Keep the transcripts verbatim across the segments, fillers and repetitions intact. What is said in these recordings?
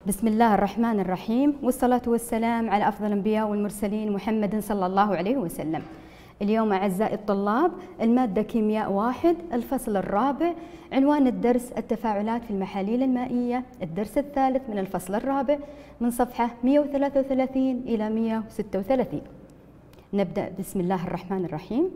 بسم الله الرحمن الرحيم، والصلاة والسلام على أفضل الأنبياء والمرسلين محمد صلى الله عليه وسلم. اليوم أعزائي الطلاب المادة كيمياء واحد الفصل الرابع، عنوان الدرس التفاعلات في المحاليل المائية، الدرس الثالث من الفصل الرابع من صفحة مئة وثلاثة وثلاثين إلى مئة وستة وثلاثين. نبدأ بسم الله الرحمن الرحيم.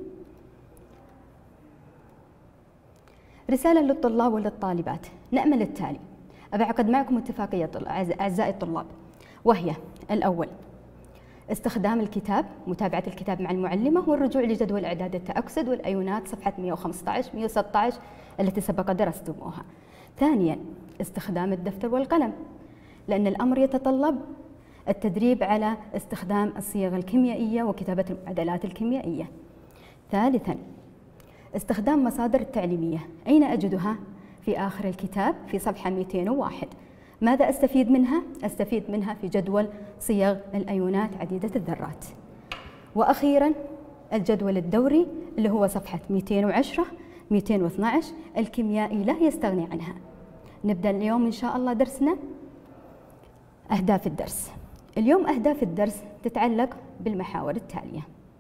رسالة للطلاب وللطالبات، نأمل التالي. أبي أعقد معكم اتفاقية أعزائي الطلاب، وهي الأول استخدام الكتاب، متابعة الكتاب مع المعلمة، والرجوع لجدول إعداد التأكسد والأيونات صفحة مئة وخمسة عشر مئة وستة عشر التي سبق درستموها. ثانياً استخدام الدفتر والقلم، لأن الأمر يتطلب التدريب على استخدام الصيغ الكيميائية وكتابة المعادلات الكيميائية. ثالثاً استخدام مصادر التعليمية، أين أجدها؟ في آخر الكتاب في صفحة مئتين وواحد. ماذا أستفيد منها؟ أستفيد منها في جدول صيغ الأيونات عديدة الذرات. وأخيراً الجدول الدوري اللي هو صفحة مئتين وعشرة مئتين واثني عشر الكيميائي لا يستغني عنها. نبدأ اليوم إن شاء الله درسنا. أهداف الدرس اليوم، أهداف الدرس تتعلق بالمحاور التالية: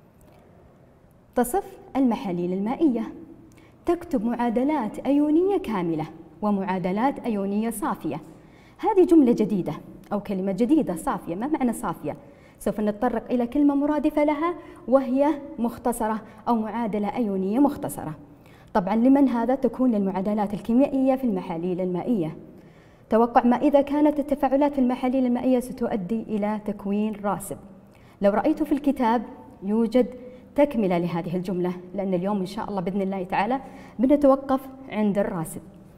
تصف المحاليل المائية، تكتب معادلات أيونية كاملة ومعادلات أيونية صافية. هذه جملة جديدة أو كلمة جديدة، صافية. ما معنى صافية؟ سوف نتطرق إلى كلمة مرادفة لها وهي مختصرة أو معادلة أيونية مختصرة. طبعا لمن هذا؟ تكون للمعادلات الكيميائية في المحاليل المائية. توقع ما إذا كانت التفاعلات في المحاليل المائية ستؤدي إلى تكوين راسب. لو رأيت في الكتاب يوجد تكملة لهذه الجملة، لأن اليوم إن شاء الله بإذن الله تعالى بنتوقف عند الراسب.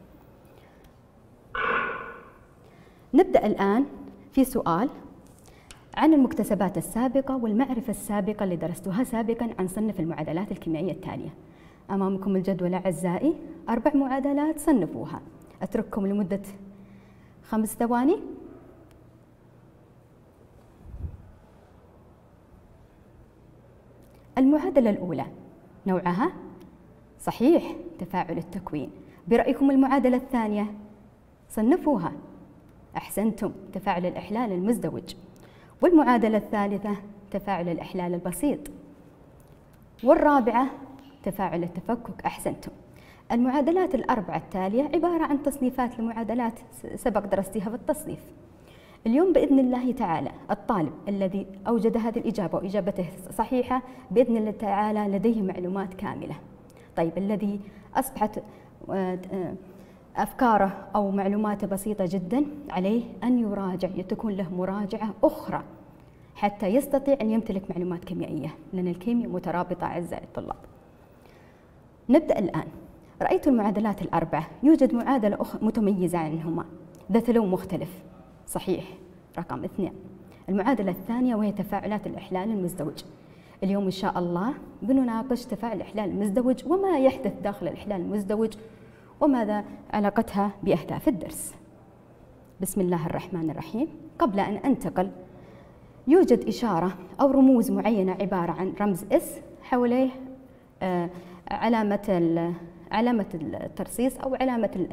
نبدأ الآن في سؤال عن المكتسبات السابقة والمعرفة السابقة اللي درستها سابقا عن صنف المعادلات الكيميائية التالية. أمامكم الجدول أعزائي، أربع معادلات صنفوها. أترككم لمدة خمس ثواني. المعادلة الأولى نوعها صحيح تفاعل التكوين. برأيكم المعادلة الثانية؟ صنفوها. أحسنتم، تفاعل الإحلال المزدوج. والمعادلة الثالثة تفاعل الإحلال البسيط. والرابعة تفاعل التفكك. أحسنتم. المعادلات الأربعة التالية عبارة عن تصنيفات لمعادلات سبق درستها في التصنيف. اليوم بإذن الله تعالى الطالب الذي أوجد هذه الإجابة وإجابته صحيحة بإذن الله تعالى لديه معلومات كاملة. طيب الذي أصبحت أفكاره أو معلوماته بسيطة جدا، عليه أن يراجع، تكون له مراجعة أخرى حتى يستطيع أن يمتلك معلومات كيميائية، لأن الكيمياء مترابطة أعزائي الطلاب. نبدأ الآن. رأيت المعادلات الأربعة، يوجد معادلة أخرى متميزة عنهما ذات لون مختلف. صحيح، رقم اثنين. المعادلة الثانية وهي تفاعلات الإحلال المزدوج. اليوم إن شاء الله بنناقش تفاعل الإحلال المزدوج وما يحدث داخل الإحلال المزدوج وماذا علاقتها بأهداف الدرس. بسم الله الرحمن الرحيم. قبل أن أنتقل، يوجد إشارة أو رموز معينة عبارة عن رمز اس حواليه آه علامة علامة الترصيص أو علامة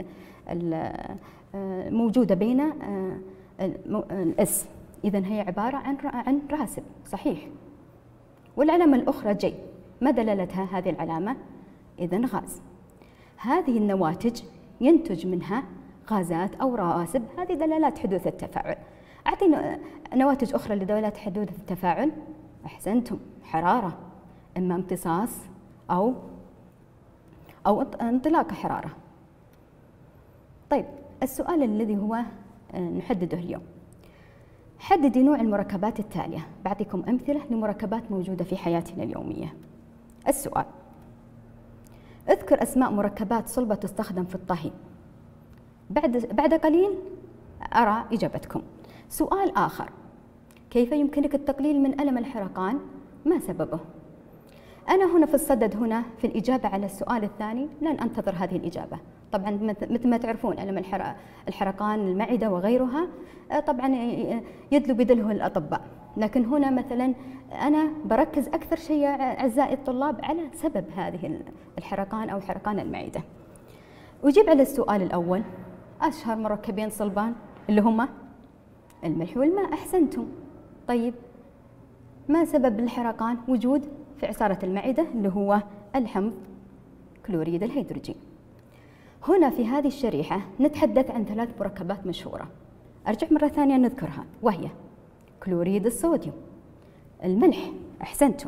موجودة بين الاس، إذن هي عبارة عن عن راسب. صحيح. والعلامة الأخرى جي، ما دلالتها هذه العلامة؟ إذن غاز. هذه النواتج ينتج منها غازات أو رواسب، هذه دلالات حدوث التفاعل. أعطينا نواتج أخرى لدلالات حدوث التفاعل. أحسنتم، حرارة، إما امتصاص أو أو انطلاق حرارة. طيب السؤال الذي هو نحدده اليوم: حددي نوع المركبات التالية. بعطيكم أمثلة لمركبات موجودة في حياتنا اليومية. السؤال: اذكر أسماء مركبات صلبة تستخدم في الطهي. بعد بعد قليل أرى إجابتكم. سؤال آخر: كيف يمكنك التقليل من ألم الحرقان؟ ما سببه؟ أنا هنا في الصدد، هنا في الإجابة على السؤال الثاني لن أنتظر هذه الإجابة. طبعا مثل ما تعرفون ألم الحرقان، المعدة وغيرها، طبعا يدلو بدله الأطباء، لكن هنا مثلا أنا بركز أكثر شيء أعزائي الطلاب على سبب هذه الحرقان أو حرقان المعدة. أجيب على السؤال الأول: أشهر مركبين صلبان اللي هما الملح والماء، أحسنتم. طيب ما سبب الحرقان؟ وجود في عصارة المعدة اللي هو الحمض كلوريد الهيدروجين. هنا في هذه الشريحة نتحدث عن ثلاث مركبات مشهورة، أرجع مرة ثانية نذكرها، وهي كلوريد الصوديوم، الملح، أحسنتم،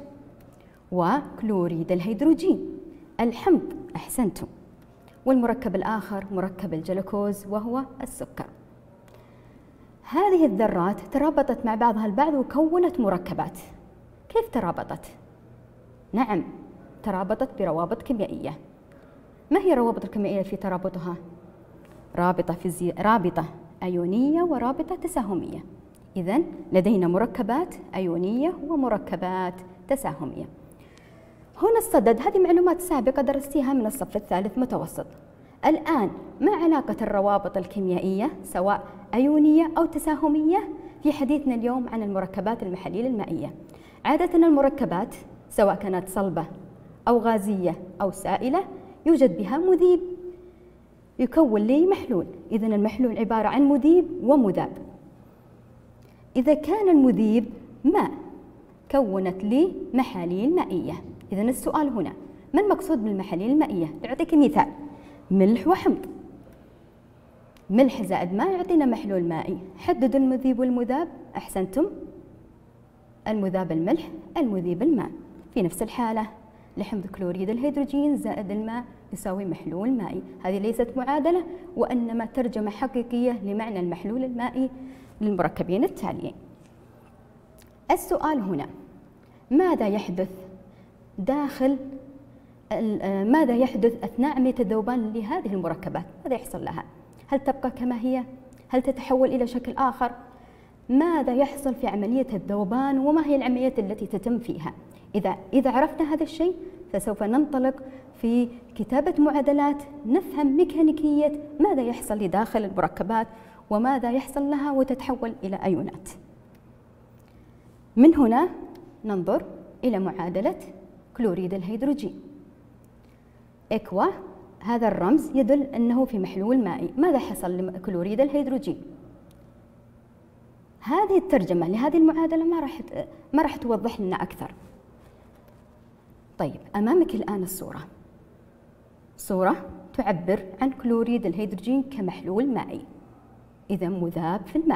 وكلوريد الهيدروجين، الحمض، أحسنتم، والمركب الآخر مركب الجلوكوز وهو السكر. هذه الذرات ترابطت مع بعضها البعض وكونت مركبات. كيف ترابطت؟ نعم، ترابطت بروابط كيميائية. ما هي الروابط الكيميائية في ترابطها؟ رابطة فيزي... رابطة أيونية ورابطة تساهمية. إذن لدينا مركبات أيونية ومركبات تساهمية. هنا الصدد، هذه معلومات سابقة درستيها من الصف الثالث متوسط. الآن ما علاقة الروابط الكيميائية سواء أيونية أو تساهمية في حديثنا اليوم عن المركبات المحاليل المائية؟ عادة المركبات سواء كانت صلبة أو غازية أو سائلة يوجد بها مذيب يكون لي محلول. إذن المحلول عبارة عن مذيب ومذاب. إذا كان المذيب ماء كونت لي محاليل مائية. إذن السؤال هنا، ما المقصود بالمحاليل المائية؟ أعطيك مثال، ملح وحمض. ملح زائد ماء يعطينا محلول مائي. حددوا المذيب والمذاب، أحسنتم، المذاب الملح، المذيب الماء. في نفس الحالة لحمض كلوريد الهيدروجين زائد الماء يساوي محلول مائي. هذه ليست معادلة وإنما ترجمة حقيقية لمعنى المحلول المائي للمركبين التاليين. السؤال هنا، ماذا يحدث داخل ماذا يحدث أثناء عملية الذوبان لهذه المركبات؟ ماذا يحصل لها؟ هل تبقى كما هي؟ هل تتحول إلى شكل آخر؟ ماذا يحصل في عملية الذوبان وما هي العمليات التي تتم فيها؟ إذا إذا عرفنا هذا الشيء فسوف ننطلق في كتابة معادلات نفهم ميكانيكية ماذا يحصل لداخل المركبات وماذا يحصل لها وتتحول إلى أيونات. من هنا ننظر إلى معادلة كلوريد الهيدروجين. إكوا، هذا الرمز يدل أنه في محلول مائي. ماذا حصل لكلوريد الهيدروجين؟ هذه الترجمة لهذه المعادلة ما راح ما راح توضح لنا أكثر. طيب أمامك الآن الصورة، صورة تعبر عن كلوريد الهيدروجين كمحلول مائي، إذا مذاب في الماء.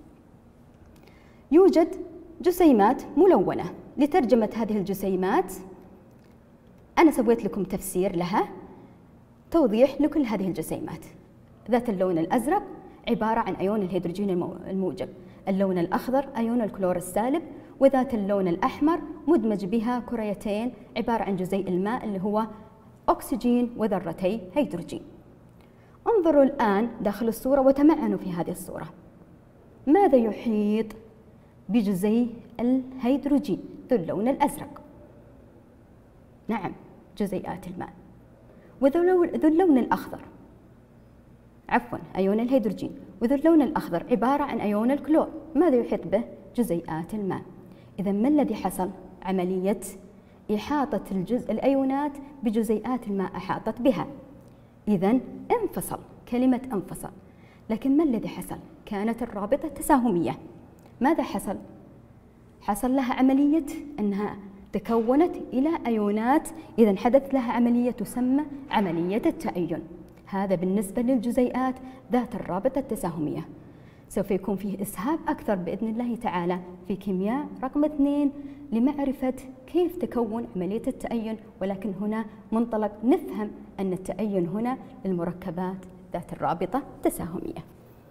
يوجد جسيمات ملونة. لترجمة هذه الجسيمات أنا سويت لكم تفسير لها، توضيح لكل هذه الجسيمات. ذات اللون الأزرق عبارة عن أيون الهيدروجين الموجب، اللون الأخضر أيون الكلور السالب، وذات اللون الأحمر مدمج بها كريتين عبارة عن جزيء الماء اللي هو أكسجين وذرتي هيدروجين. انظروا الآن داخل الصورة وتمعنوا في هذه الصورة. ماذا يحيط بجزيء الهيدروجين ذو اللون الأزرق؟ نعم، جزيئات الماء. وذو اللون الأخضر، عفوا أيون الهيدروجين، وذو اللون الأخضر عبارة عن أيون الكلور. ماذا يحيط به؟ جزيئات الماء. إذا ما الذي حصل؟ عملية إحاطة الجزء الأيونات بجزيئات الماء أحاطت بها. إذا انفصل، كلمة انفصل. لكن ما الذي حصل؟ كانت الرابطة تساهمية. ماذا حصل؟ حصل لها عملية أنها تكونت إلى أيونات. إذا حدث لها عملية تسمى عملية التأين. هذا بالنسبة للجزيئات ذات الرابطة التساهمية. سوف يكون فيه إسهاب أكثر بإذن الله تعالى في كيمياء رقم اثنين لمعرفة كيف تكون عملية التأين، ولكن هنا منطلق نفهم أن التأين هنا للمركبات ذات الرابطة التساهمية.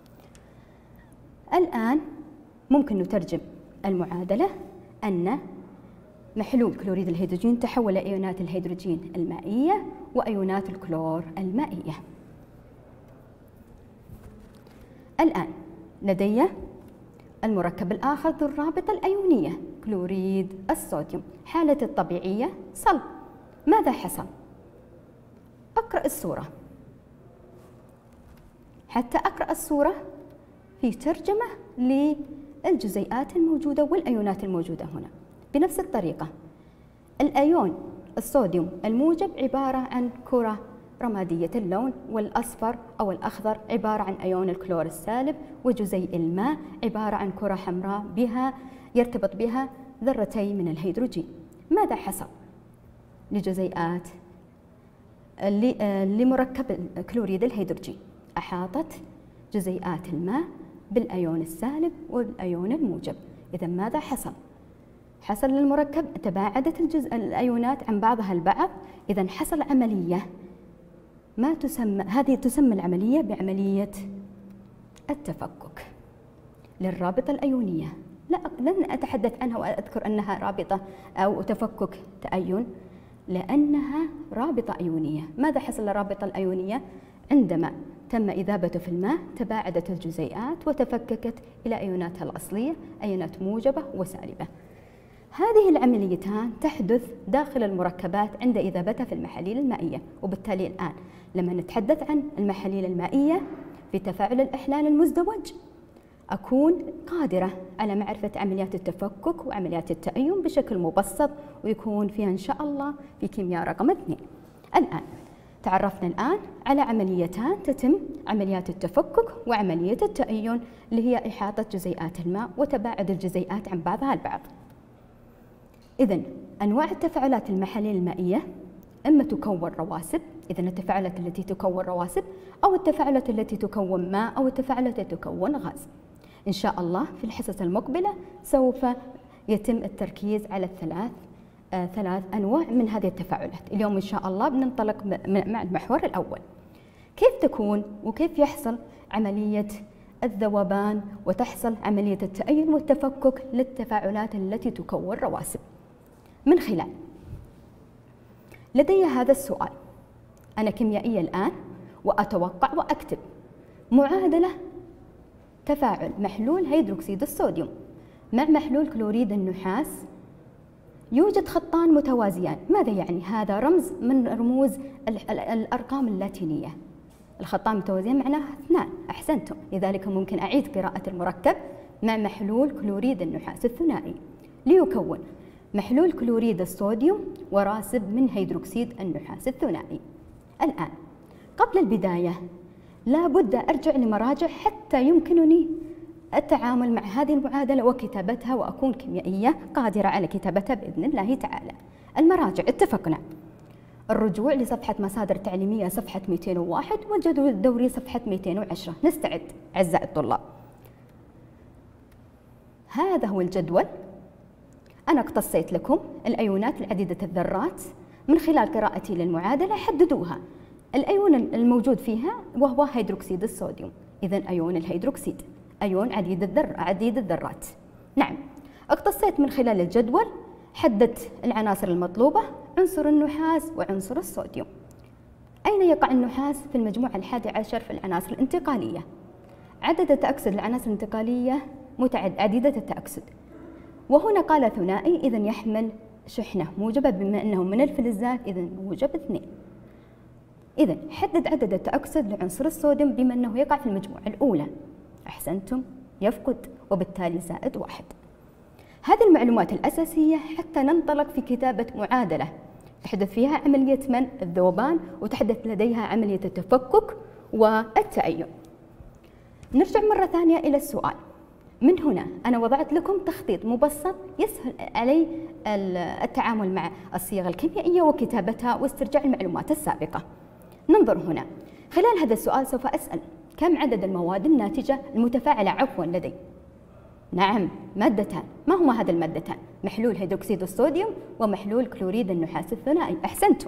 الآن ممكن نترجم المعادلة أن محلول كلوريد الهيدروجين تحول إلى أيونات الهيدروجين المائية وأيونات الكلور المائية. الآن لدي المركب الآخر ذو الرابطة الأيونية كلوريد الصوديوم. حالة الطبيعية صلب. ماذا حصل؟ أقرأ الصورة. حتى أقرأ الصورة في ترجمة للجزيئات الموجودة والأيونات الموجودة هنا. بنفس الطريقة الأيون الصوديوم الموجب عبارة عن كرة رمادية اللون، والأصفر أو الأخضر عبارة عن أيون الكلور السالب، وجزيء الماء عبارة عن كرة حمراء بها يرتبط بها ذرتين من الهيدروجين. ماذا حصل لجزيئات لمركب كلوريد الهيدروجين؟ أحاطت جزيئات الماء بالأيون السالب والأيون الموجب. إذا ماذا حصل؟ حصل للمركب تباعدت الجزء الأيونات عن بعضها البعض. إذا حصل عملية ما تسمى، هذه تسمى العملية بعملية التفكك للرابطة الأيونية. لا لن أتحدث عنها وأذكر أنها رابطة أو تفكك تأين، لأنها رابطة أيونية. ماذا حصل للرابطة الأيونية؟ عندما تم إذابته في الماء تباعدت الجزيئات وتفككت إلى أيوناتها الأصلية، أيونات موجبة وسالبة. هذه العمليتان تحدث داخل المركبات عند إذابتها في المحاليل المائية. وبالتالي الآن لما نتحدث عن المحاليل المائية في تفاعل الإحلال المزدوج أكون قادرة على معرفة عمليات التفكك وعمليات التأين بشكل مبسط، ويكون فيها إن شاء الله في كيمياء رقم اثنين. الآن تعرفنا الآن على عمليتان تتم، عمليات التفكك وعملية التأين، اللي هي إحاطة جزيئات الماء وتباعد الجزيئات عن بعضها البعض. إذن أنواع التفاعلات المحاليل المائية إما تكون رواسب، إذن التفاعلات التي تكون رواسب، أو التفاعلات التي تكون ماء، أو التفاعلات التي تكون غاز. إن شاء الله في الحصص المقبلة سوف يتم التركيز على الثلاث آه ثلاث أنواع من هذه التفاعلات. اليوم إن شاء الله بننطلق مع المحور الأول، كيف تكون وكيف يحصل عملية الذوبان وتحصل عملية التأين والتفكك للتفاعلات التي تكون رواسب. من خلال لدي هذا السؤال، أنا كيميائية الآن وأتوقع وأكتب معادلة تفاعل محلول هيدروكسيد الصوديوم مع محلول كلوريد النحاس، يوجد خطان متوازيان. ماذا يعني؟ هذا رمز من رموز الأرقام اللاتينية. الخطان متوازيان معناه اثنان. أحسنتم، لذلك ممكن أعيد قراءة المركب مع محلول كلوريد النحاس الثنائي ليكون محلول كلوريد الصوديوم وراسب من هيدروكسيد النحاس الثنائي. الآن قبل البداية لا بد أرجع لمراجع حتى يمكنني التعامل مع هذه المعادلة وكتابتها، وأكون كيميائية قادرة على كتابتها بإذن الله تعالى. المراجع اتفقنا، الرجوع لصفحة مصادر تعليمية صفحة مئتين وواحد والجدول الدوري صفحة مئتين وعشرة. نستعد أعزائي الطلاب. هذا هو الجدول. أنا اقتصيت لكم الأيونات العديدة الذرات من خلال قراءتي للمعادلة. حددوها. الأيون الموجود فيها وهو هيدروكسيد الصوديوم، إذن أيون الهيدروكسيد أيون عديد الذر عديد الذرات. نعم، اقتصيت من خلال الجدول، حددت العناصر المطلوبة، عنصر النحاس وعنصر الصوديوم. أين يقع النحاس؟ في المجموعة الحادي عشر في العناصر الانتقالية. عدد التأكسد العناصر الانتقالية متعد عديدة التأكسد، وهنا قال ثنائي، إذن يحمل شحنة موجبة بما أنه من الفلزات، إذن موجب اثنين. إذن حدد عدد التأكسد لعنصر الصوديوم بما أنه يقع في المجموعة الأولى. أحسنتم، يفقد، وبالتالي زائد واحد. هذه المعلومات الأساسية حتى ننطلق في كتابة معادلة تحدث فيها عملية من الذوبان وتحدث لديها عملية التفكك والتأين. نرجع مرة ثانية إلى السؤال. من هنا أنا وضعت لكم تخطيط مبسط يسهل علي التعامل مع الصيغ الكيميائية وكتابتها واسترجاع المعلومات السابقة. ننظر هنا. خلال هذا السؤال سوف أسأل كم عدد المواد الناتجة المتفاعلة عفوا لدي؟ نعم، مادتان. ما هما هذا المادتان؟ محلول هيدروكسيد الصوديوم ومحلول كلوريد النحاس الثنائي. أحسنتم.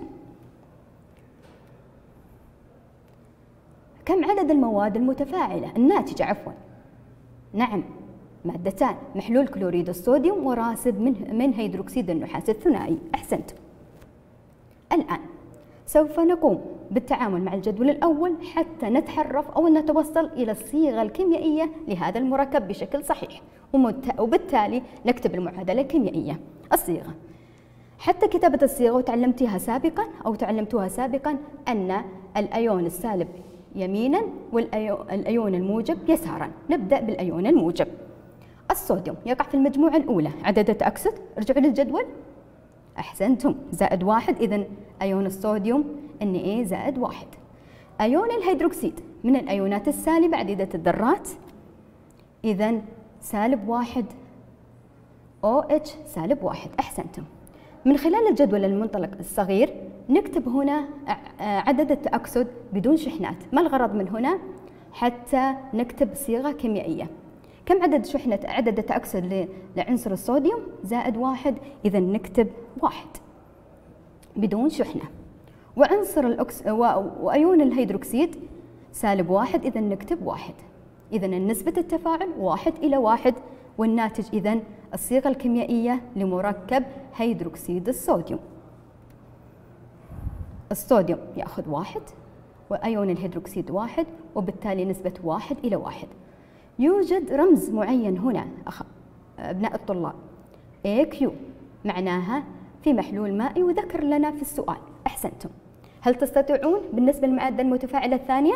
كم عدد المواد المتفاعلة الناتجة عفوا؟ نعم، مادتان، محلول كلوريد الصوديوم وراسب من من هيدروكسيد النحاس الثنائي. أحسنتم. الآن سوف نقوم بالتعامل مع الجدول الأول حتى نتحرف أو نتوصل إلى الصيغة الكيميائية لهذا المركب بشكل صحيح، وبالتالي نكتب المعادلة الكيميائية. الصيغة، حتى كتابة الصيغة وتعلمتها سابقا أو تعلمتها سابقا أن الأيون السالب يمينا والأيون الموجب يسارا. نبدأ بالأيون الموجب. الصوديوم يقع في المجموعة الأولى. عدد التأكسد، ارجعوا للجدول. أحسنتم، زائد واحد. إذن أيون الصوديوم إن إيه زائد واحد. أيون الهيدروكسيد من الأيونات السالبة عديدة الذرات، إذن سالب واحد أو إتش سالب واحد. أحسنتم. من خلال الجدول المنطلق الصغير نكتب هنا عدد التأكسد بدون شحنات. ما الغرض من هنا؟ حتى نكتب صيغة كيميائية. كم عدد شحنة عدد التأكسد لعنصر الصوديوم؟ زائد واحد، إذا نكتب واحد بدون شحنة. وعنصر الأكس وأيون الهيدروكسيد سالب واحد، إذا نكتب واحد. إذا نسبة التفاعل واحد إلى واحد، والناتج إذا الصيغة الكيميائية لمركب هيدروكسيد الصوديوم. الصوديوم يأخذ واحد وأيون الهيدروكسيد واحد، وبالتالي نسبة واحد إلى واحد. يوجد رمز معين هنا أخ... أبناء الطلاب إيه كيو، معناها في محلول مائي وذكر لنا في السؤال. أحسنتم. هل تستطيعون بالنسبة للمادة المتفاعلة الثانية؟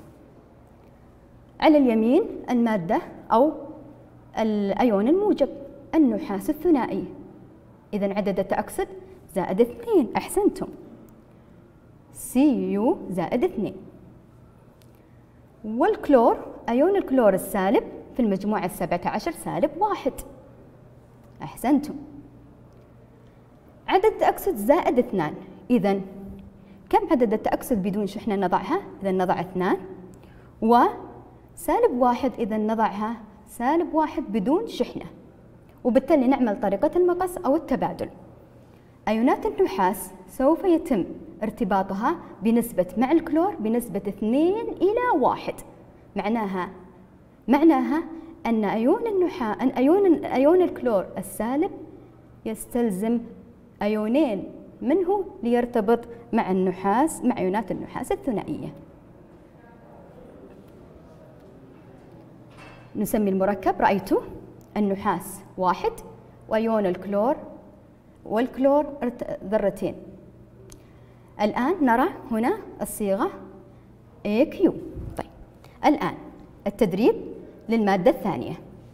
على اليمين المادة أو الأيون الموجب النحاس الثنائي، إذا عدد التأكسد زائد اثنين. أحسنتم. سي يو زائد اثنين. والكلور أيون الكلور السالب في المجموعة السابعة عشر سالب واحد. أحسنتم. عدد التأكسد زائد اثنان، إذا كم عدد التأكسد بدون شحنة نضعها؟ إذا نضع اثنان، وسالب واحد إذا نضعها سالب واحد بدون شحنة، وبالتالي نعمل طريقة المقص أو التبادل. أيونات النحاس سوف يتم ارتباطها بنسبة مع الكلور بنسبة اثنين إلى واحد. معناها معناها أن أيون النحا أن أيون أيون الكلور السالب يستلزم أيونين منه ليرتبط مع النحاس مع أيونات النحاس الثنائية. نسمي المركب رأيته النحاس واحد وأيون الكلور والكلور ذرتين. الآن نرى هنا الصيغة إيه كيو. طيب الآن التدريب للمادة الثانية،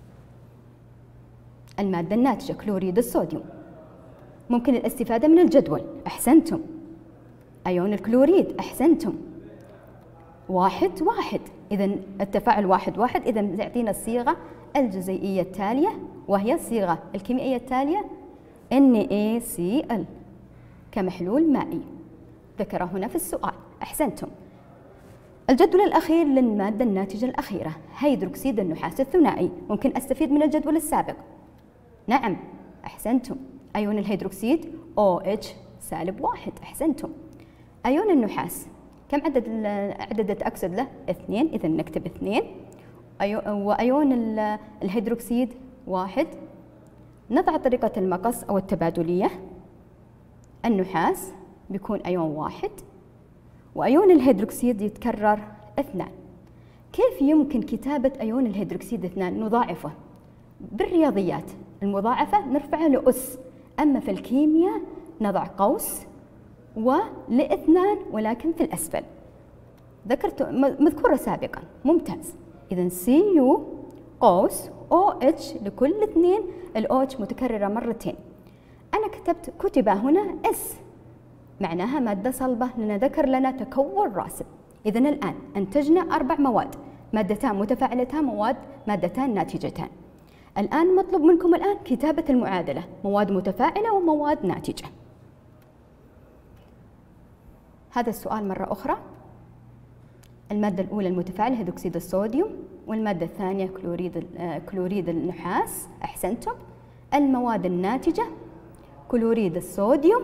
المادة الناتجة كلوريد الصوديوم. ممكن الاستفادة من الجدول. أحسنتم. أيون الكلوريد. أحسنتم. واحد واحد، إذا التفاعل واحد واحد، إذا يعطينا الصيغة الجزيئية التالية، وهي الصيغة الكيميائية التالية إن إيه سي إل كمحلول مائي، ذكر هنا في السؤال. أحسنتم. الجدول الأخير للمادة الناتجة الأخيرة هيدروكسيد النحاس الثنائي. ممكن أستفيد من الجدول السابق. نعم. أحسنتم. أيون الهيدروكسيد أو إتش سالب واحد. أحسنتم. أيون النحاس كم عدد عدد التأكسد له؟ اثنين، إذا نكتب اثنين. وأيون الهيدروكسيد واحد. نضع طريقة المقص أو التبادلية. النحاس بيكون أيون واحد، وأيون الهيدروكسيد يتكرر اثنان. كيف يمكن كتابة أيون الهيدروكسيد اثنان؟ نضاعفه. بالرياضيات المضاعفة نرفعها لأس، أما في الكيمياء نضع قوس ولإثنان ولكن في الأسفل. ذكرت مذكورة سابقا. ممتاز. إذا سي يو قوس أو إتش لكل اثنين، الأو إتش متكررة مرتين. أنا كتبت كتب هنا اس، معناها مادة صلبة لأن ذكر لنا تكون راسب. إذا الآن أنتجنا أربع مواد، مادتان متفاعلتان، مواد مادتان ناتجتان. الآن مطلوب منكم الآن كتابة المعادلة، مواد متفاعلة ومواد ناتجة. هذا السؤال مرة أخرى. المادة الأولى المتفاعلة هيدروكسيد الصوديوم، والمادة الثانية كلوريد كلوريد النحاس. أحسنتم. المواد الناتجة كلوريد الصوديوم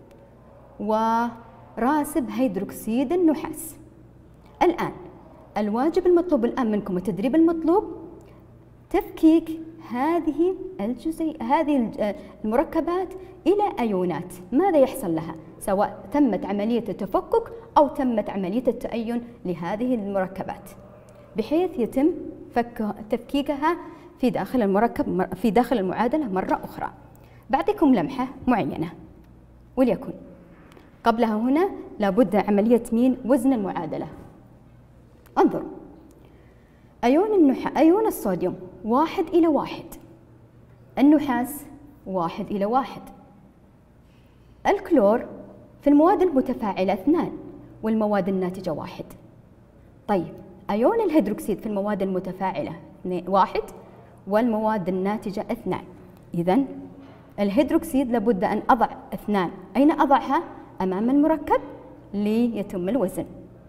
وراسب هيدروكسيد النحاس. الآن الواجب المطلوب الآن منكم التدريب المطلوب تفكيك هذه الجزيء هذه المركبات إلى أيونات. ماذا يحصل لها؟ سواء تمت عملية التفكك أو تمت عملية التأين لهذه المركبات، بحيث يتم فك تفكيكها في داخل المركب في داخل المعادلة مرة أخرى. بعطيكم لمحة معينة، وليكن قبلها هنا لابد عملية مين؟ وزن المعادلة. انظروا، أيون النحاس أيون الصوديوم واحد إلى واحد، النحاس واحد إلى واحد، الكلور في المواد المتفاعلة اثنان، والمواد الناتجة واحد. طيب أيون الهيدروكسيد في المواد المتفاعلة واحد والمواد الناتجة اثنان. إذن الهيدروكسيد لابد أن أضع اثنان، أين أضعها؟ أمام المركب ليتم الوزن.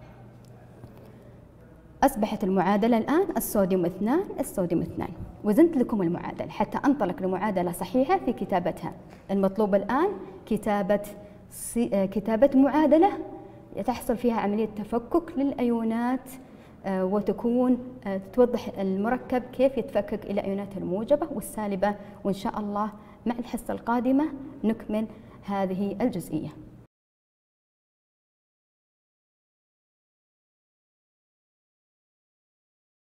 أصبحت المعادلة الآن الصوديوم اثنان الصوديوم اثنان. وزنت لكم المعادلة حتى أنطلق لمعادلة صحيحة في كتابتها. المطلوب الآن كتابة كتابة معادلة تحصل فيها عملية تفكك للأيونات وتكون توضح المركب كيف يتفكك إلى أيونات الموجبة والسالبة، وإن شاء الله مع الحصة القادمة نكمل هذه الجزئية.